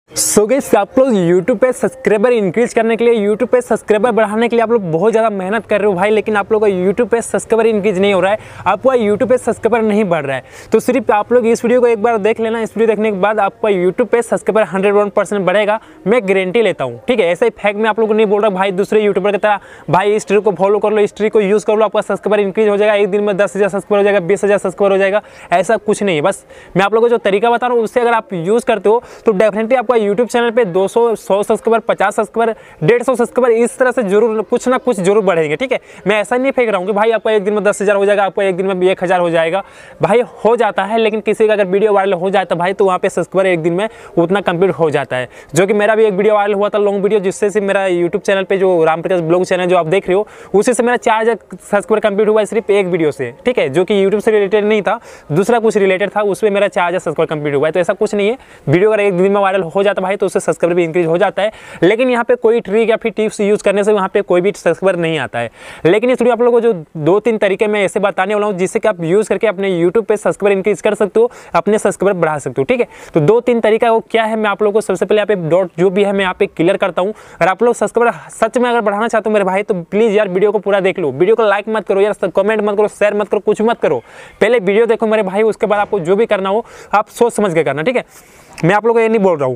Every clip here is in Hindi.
सो गाइस, आप लोग YouTube पे सब्सक्राइबर इंक्रीज करने के लिए, YouTube पे सब्सक्राइबर बढ़ाने के लिए आप लोग बहुत ज़्यादा मेहनत कर रहे हो भाई, लेकिन आप लोग का YouTube पे सब्सक्राइबर इंक्रीज नहीं हो रहा है, आपका YouTube पे सब्सक्राइबर नहीं बढ़ रहा है। तो सिर्फ आप लोग इस वीडियो को एक बार देख लेना। इस वीडियो देखने के बाद आपका YouTube पे सब्सक्राइबर 101% बढ़ेगा, मैं गारंटी लेता हूँ। ठीक है, ऐसा ही फैक्ट मैं आप लोग को नहीं बोल रहा भाई दूसरे यूट्यूबर की तरह भाई इस ट्रिक को फॉलो कर लो, इस ट्रिक को यूज़ कर लो, आपका सब्सक्राइबर इंक्रीज हो जाएगा, एक दिन में 10,000 सब्सक्राइबर हो जाएगा, 20,000 सब्सक्राइबर हो जाएगा। ऐसा कुछ नहीं है। बस मैं आप लोगों को जो तरीका बता रहा हूँ उससे अगर आप यूज़ करते हो तो डेफिनेटली आपका यूट्यूब चैनल पे 200, 100 सब्सक्राइबर, 50 सब्सक्राइबर, 150 सब्सक्राइबर इस तरह से जरूर कुछ ना कुछ जरूर बढ़ेंगे। ठीक है, मैं ऐसा नहीं फेंक रहा हूँ कि भाई आपका एक दिन में 10,000 हो जाएगा, आपका एक दिन में 1,000 हो जाएगा। भाई हो जाता है, लेकिन किसी का अगर वीडियो वायरल हो जाता है भाई तो वहाँ पे सब्सक्राइबर एक दिन में उतना कंप्लीट हो जाता है। जो कि मेरा भी एक वीडियो वायरल हुआ था, लॉन्ग वीडियो, जिससे से मेरा यूट्यूब चैनल पे जो रामप्रकाश ब्लॉग चैनल जो आप देख रहे हो उसी से मेरा 4,000 सब्सक्राइबर कंप्लीट हुआ है सिर्फ एक वीडियो से। ठीक है, जो कि यूट्यूब से रिलेटेड नहीं था, दूसरा कुछ रिलेटेड था, उसमें मेरा 4,000 सब्सक्राइबर कंप्लीट हुआ है। तो ऐसा कुछ नहीं है, वीडियो अगर एक दिन में वायरल हो जाता है भाई तो उससे सब्सक्राइबर भी इंक्रीज हो जाता है। लेकिन यहाँ पे कोई ट्रिक या फिर टिप्स यूज करने से वहाँ पे कोई भी सब्सक्राइबर नहीं आता है। लेकिन इस वीडियो आप लोगों को जो 2-3 तरीके मैं ऐसे बताने वाला हूँ जिससे कि आप यूज करके अपने यूट्यूब पे सब्सक्राइबर इंक्रीज कर सकते हो, अपने सब्सक्राइबर बढ़ा सकते हो। ठीक है, तो 2-3 तरीका वो क्या है मैं आप लोगों को सबसे पहले यहाँ पे डॉट जो भी है मैं यहाँ पे क्लियर करता हूँ। अगर आप लोग सब्सक्राइबर सच में अगर बढ़ाना चाहते हो मेरे भाई तो प्लीज यार वीडियो को पूरा देख लो। वीडियो को लाइक मत करो यार, कमेंट मत करो, शेयर मत करो, कुछ मत करो। पहले वीडियो देखो मेरे भाई, उसके बाद आपको जो भी करना हो आप सोच समझ के करना। ठीक है, मैं आप लोगों को ये नहीं बोल रहा हूँ।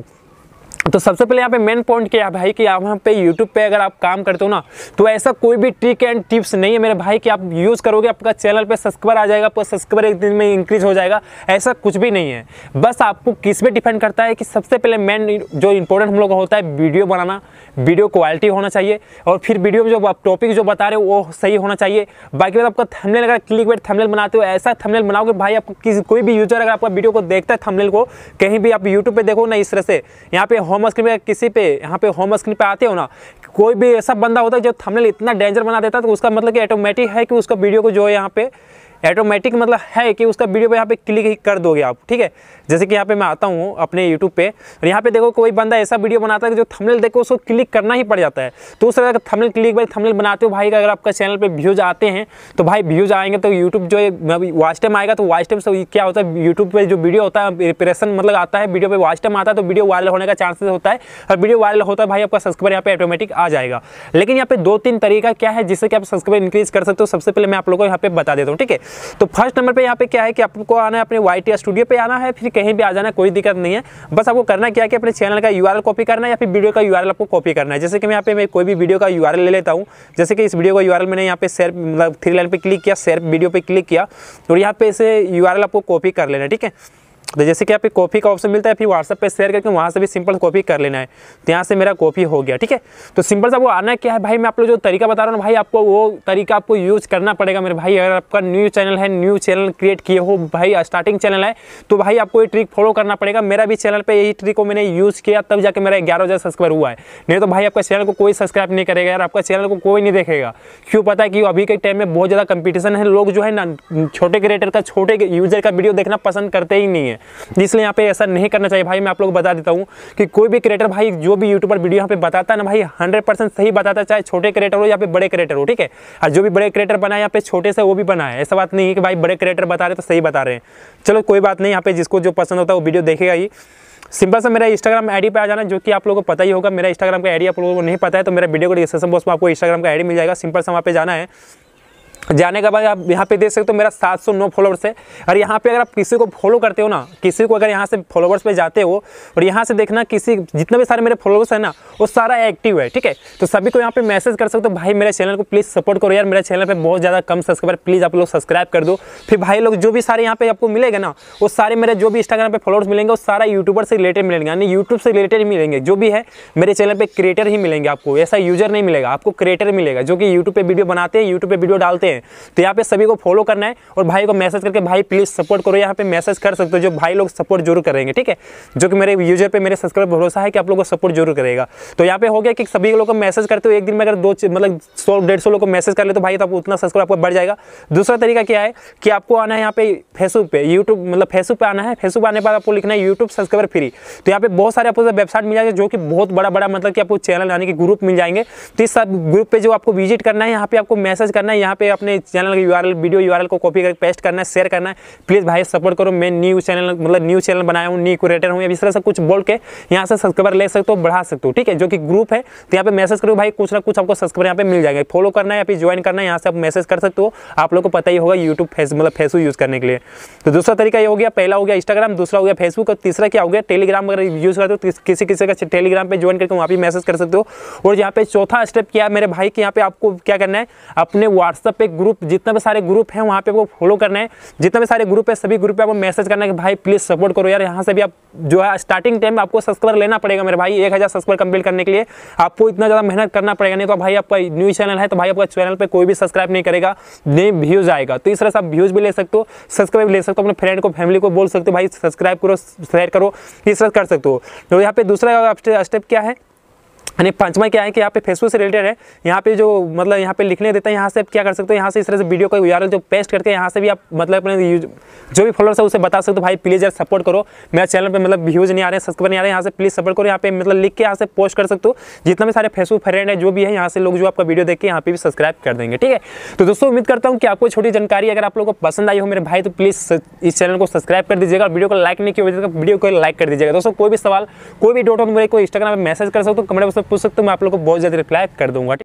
तो सबसे पहले यहाँ पे मेन पॉइंट क्या है भाई कि आप यहाँ पे YouTube पे अगर आप काम करते हो ना तो ऐसा कोई भी ट्रिक एंड टिप्स नहीं है मेरे भाई कि आप यूज़ करोगे आपका चैनल पे सब्सक्राइबर आ जाएगा, आपका सब्सक्राइबर एक दिन में इंक्रीज हो जाएगा। ऐसा कुछ भी नहीं है। बस आपको किस पे डिपेंड करता है कि सबसे पहले मेन जो इंपॉर्टेंट हम लोग का होता है वीडियो बनाना, वीडियो क्वालिटी होना चाहिए, और फिर वीडियो में जो आप टॉपिक जो बता रहे हो वो सही होना चाहिए। बाकी बात आपका थंबनेल, अगर क्लिकबेट थंबनेल बनाते हो ऐसा थंबनेल बनाओगे भाई आपको किसी कोई भी यूजर अगर आपका वीडियो को देखता है थंबनेल को, कहीं भी आप यूट्यूब पे देखो ना इस तरह से, यहाँ पे होम स्क्रीन पे किसी पे यहाँ पे होम स्क्रीन पे आते हो ना, कोई भी ऐसा बंदा होता है जो थंबनेल इतना डेंजर बना देता है तो उसका मतलब कि ऑटोमेटिक है कि उसका वीडियो को जो है यहाँ पे ऑटोमेटिक मतलब है कि उसका वीडियो पे यहाँ पे क्लिक ही कर दोगे आप। ठीक है, जैसे कि यहाँ पे मैं आता हूँ अपने YouTube पे और यहाँ पे देखो कोई बंदा ऐसा वीडियो बनाता है कि जो थंबनेल देखो उसको क्लिक करना ही पड़ जाता है। तो उस तरह का थंबनेल क्लिक बाय थंबनेल बनाते हो भाई, अगर आपका चैनल पे व्यूज आते हैं तो भाई व्यूज आएंगे तो यूट्यूब जो है वॉच टाइम आएगा, तो वॉच टाइम से क्या होता है यूट्यूब पे जो वीडियो होता है रिप्रेशन मतलब आता है, वीडियो पे वॉच टाइम आता है तो वीडियो वायरल होने का चांसेस होता है, और वीडियो वायरल होता है भाई आपका सब्सक्राइबर यहाँ पे ऑटोमेटिक आ जाएगा। लेकिन यहाँ पे 2-3 तरीका क्या है जिससे कि आप सब्सक्राइबर इंक्रीज कर सकते हो, सबसे पहले मैं आप लोगों को यहाँ पे बता देता हूँ। ठीक है, तो फर्स्ट नंबर पे यहाँ पे क्या है कि आपको आना है अपने YT स्टूडियो पे आना है, फिर कहीं भी आ जाना है, कोई दिक्कत नहीं है। बस आपको करना क्या है कि अपने चैनल का URL कॉपी करना है या फिर वीडियो का URL आपको कॉपी करना है। जैसे कि मैं यहाँ पे मैं कोई भी वीडियो का URL ले लेता हूँ, जैसे कि इस वीडियो का URL मैंने यहाँ पे शेयर मतलब 3 लाइन पे क्लिक किया, शेयर वीडियो पे क्लिक किया, और यहाँ पे इसे URL आपको कॉपी कर लेना है। ठीक है, तो जैसे कि यहाँ पे कॉपी का ऑप्शन मिलता है, फिर व्हाट्सएप पे शेयर करके वहाँ से भी सिंपल कॉपी कर लेना है। तो यहाँ से मेरा कॉपी हो गया। ठीक है, तो सिंपल सा वो आना क्या है भाई, मैं आप लोग जो तरीका बता रहा हूँ भाई आपको वो तरीका आपको यूज़ करना पड़ेगा मेरे भाई। अगर आपका न्यू चैनल है, न्यू चैनल क्रिएट किए हो भाई, स्टार्टिंग चैनल है, तो भाई आपको ये ट्रिक फॉलो करना पड़ेगा। मेरा भी चैनल पर यही ट्रिक को मैंने यूज़ किया तब जाके मेरा 11,000 सब्सक्राइबर हुआ है, नहीं तो भाई आपका चैनल को कोई सब्सक्राइब नहीं करेगा यार, आपका चैनल को कोई नहीं देखेगा। क्यों पता है कि अभी के टाइम में बहुत ज़्यादा कंपटीशन है, लोग जो है ना छोटे क्रिएटर का, छोटे यूजर का वीडियो देखना पसंद करते ही नहीं है, इसलिए यहाँ पे ऐसा नहीं करना चाहिए भाई। मैं आप लोग को बता देता हूँ कि कोई भी क्रिएटर भाई जो भी यूट्यूबर वीडियो यहाँ पे बताता है ना भाई 100% सही बताता है, चाहे छोटे क्रिएटर हो या फिर बड़े क्रिएटर हो। ठीक है, और जो भी बड़े क्रिएटर बनाए यहाँ पे छोटे से वो भी बनाए, ऐसा बात नहीं है कि भाई बड़े क्रिएटर बता रहे तो सही बता रहे हैं। चलो कोई बात नहीं, यहाँ पे जिसको जो पसंद होता है वो वीडियो देखेगा ही। सिंपल सा मेरा इंस्टाग्राम आईडी पे आ जाना, जो कि आप लोगों को पता ही होगा। मेरा इंस्टाग्राम का आईडी आप लोगों को नहीं पता है तो मेरा वीडियो को डिस्क्रिप्शन बॉक्स में आपको इंस्टाग्राम का आईडी मिल जाएगा। सिंपल सा वहाँ पे जाना है, जाने के बाद आप यहाँ पे देख सकते हो मेरा 709 फॉलोअर्स है। और यहाँ पे अगर आप किसी को फॉलो करते हो ना, किसी को अगर यहाँ से फॉलोअर्स पे जाते हो और यहाँ से देखना किसी जितने भी सारे मेरे फॉलोअर्स है ना वो सारा एक्टिव है। ठीक है, तो सभी को यहाँ पे मैसेज कर सकते हो भाई मेरे चैनल को प्लीज़ सपोर्ट करो यार, मेरे चैनल पे बहुत ज़्यादा कम सब्सक्राइबर, प्लीज़ आप लोग सब्सक्राइब कर दो। फिर भाई लोग जो भी सारे यहाँ पे आपको मिलेगा ना वो सारे मेरे जो भी इंस्टाग्राम पे फॉलोअर्स मिलेंगे वो सारा यूट्यूबर से रिलेटेड मिलेंगे, यानी यूट्यूब से रिलेटेड ही मिलेंगे। जो भी है मेरे चैनल पे क्रिएटर ही मिलेंगे आपको, ऐसा यूजर नहीं मिलेगा आपको, क्रिएटर मिलेगा जो कि यूट्यूब पे वीडियो बनाते हैं, यूट्यूब पे वीडियो डालते हैं। तो यहाँ पे सभी को फॉलो करना है और भाई को मैसेज करके भाई प्लीज सपोर्ट करो, यहाँ पे मैसेज कर सकते हो, जो भाई लोग सपोर्ट जरूर करेंगे। ठीक है, जो कि मेरे यूजर पे मेरे सब्सक्राइबर भरोसा है कि आप लोगों को सपोर्ट जरूर करेगा। तो यहाँ पे हो गया कि सभी लोगों को मैसेज करते हो, एक दिन में अगर 2 मतलब 100-150 लोग को मैसेज कर ले तो भाई तो उतना सब्सक्राइब आपको बढ़ जाएगा। दूसरा तरीका क्या है कि आपको आना है यहाँ पे फेसबुक पे, यूट्यूब मतलब फेसबुक पे आना है। फेसबुक आने के बाद आपको लिखना है यूट्यूब सब्सक्राइबर फ्री। तो यहाँ पे बहुत सारे आपको वेबसाइट मिल जाएंगे जो कि बहुत बड़ा मतलब कि आपको चैनल यानी कि ग्रुप मिल जाएंगे। तो इस सब ग्रुप पे जो आपको विजिट करना है, यहाँ पे आपको मैसेज करना है, यहाँ पे अपना अपने चैनल का यूआरएल, वीडियो यूआरएल को कॉपी करके पेस्ट करना है, शेयर करना है। प्लीज़ भाई सपोर्ट करो, मैं न्यू चैनल मतलब न्यू चैनल बनाया हूँ, न्यू क्रिएटर हूँ, इस तरह से कुछ बोल के यहाँ से सब्सक्राइबर ले सकते हो, बढ़ा सकते हो, ठीक है। जो कि ग्रुप है तो यहाँ पे मैसेज करो भाई, कुछ ना कुछ आपको सब्सक्राइबर यहाँ पे मिल जाएगा। फॉलो करना है या फिर ज्वाइन करना है, यहाँ से आप मैसेज कर सकते हो। आप लोग को पता ही होगा यूट्यूब फेसबुक यूज़ करने के लिए। तो दूसरा तरीका ये हो गया, पहला हो गया इंस्टाग्राम, दूसरा हो गया फेसबुक, और तीसरा क्या हो गया टेलीग्राम। अगर यूज़ करते हो किसी का टेलीग्राम पे ज्वाइन करके वहाँ पे मैसेज कर सकते हो। और यहाँ पे चौथा स्टेप क्या है मेरे भाई कि यहाँ पे आपको क्या करना है, अपने व्हाट्सएप पे ग्रुप, जितना भी सारे ग्रुप हैं वहाँ पे आपको फॉलो करना है। जितने भी सारे ग्रुप है सभी ग्रुप पे आपको मैसेज करना है कि भाई प्लीज़ सपोर्ट करो यार। यहाँ से भी आप जो है स्टार्टिंग टाइम में आपको सब्सक्राइबर लेना पड़ेगा मेरे भाई। 1000 सब्सक्राइबर कंप्लीट करने के लिए आपको इतना ज़्यादा मेहनत करना पड़ेगा, नहीं तो भाई आपका न्यू चैनल है तो भाई आपका चैनल पे कोई भी सब्सक्राइब नहीं करेगा, नहीं व्यूज़ आएगा। तो इस तरह से आप व्यूज़ भी ले सकते हो, सब्सक्राइब ले सकते हो, अपने फ्रेंड को, फैमिली को बोल सकते हो भाई सब्सक्राइब करो, शेयर करो, इस तरह कर सकते हो। तो यहाँ पे दूसरा स्टेप क्या है, यानी पांचवा क्या है कि यहाँ पे फेसबुक से रिलेटेड है। यहाँ पे जो मतलब यहाँ पे लिखने देता है, यहाँ से आप क्या कर सकते हो, यहाँ से इस तरह से वीडियो का यूआरएल जो पेस्ट करके यहाँ से भी आप मतलब अपने जो भी फॉलोअर्स है उसे बता सकते हो भाई प्लीज़ यार सपोर्ट करो, मेरा चैनल पे मतलब व्यूज़ नहीं आ रहे हैं, सब्सक्राइबर नहीं आ रहे हैं, यहाँ से प्लीज़ सपोर्ट करो। यहाँ पे मतलब लिख के यहाँ से पोस्ट कर सकते हो। जितना भी सारे फेसबुक फ्रेंड है जो भी है, यहाँ से लोग जो आपका वीडियो देख के यहाँ पे भी सब्सक्राइब कर देंगे, ठीक है। तो दोस्तों उम्मीद करता हूँ कि आपको छोटी जानकारी अगर आप लोगों को पसंद आई हो मेरे भाई, तो प्लीज़ इस चैनल को सब्सक्राइब कर दीजिएगा। वीडियो को लाइक नहीं किया तो वीडियो को लाइक कर दीजिएगा। दोस्तों कोई भी सवाल, कोई भी डाउट हो तो मेरे को इंस्टाग्राम पर मैसेज कर सकते हो, कमेंट बॉक्स में पूछ सकते हो, मैं आप लोग को बहुत जल्दी रिप्लाई कर दूंगा।